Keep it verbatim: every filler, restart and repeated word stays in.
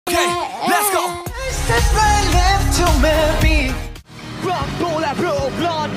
Okay, let's go. Step right left to me. Rock, roll, I roll, blood.